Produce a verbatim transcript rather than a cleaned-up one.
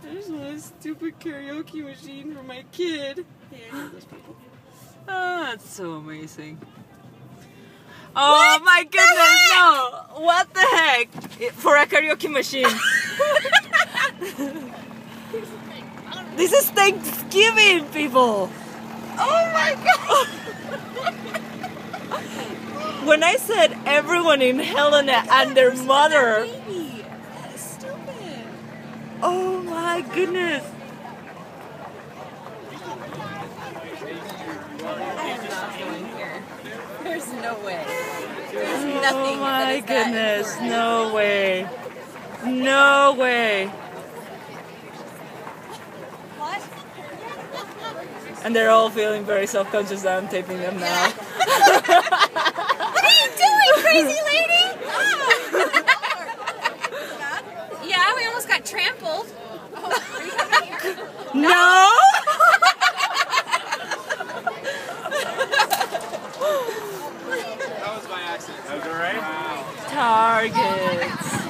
There's a stupid karaoke machine for my kid. Hey, I know those people. Oh, that's so amazing. Oh what my goodness, no! What the heck? For a karaoke machine. This is Thanksgiving, people! Oh my god! When I said everyone in Helena and their mother. That is stupid. Oh my goodness. I am not going here. There's no way. There's nothing. Oh my that goodness, that no way. No way. What? And they're all feeling very self-conscious that I'm taping them now. What are you doing, crazy lady? Yeah, we almost got trampled. Oh, are you coming here? No! That was my accent. That was alright? Wow. Targets.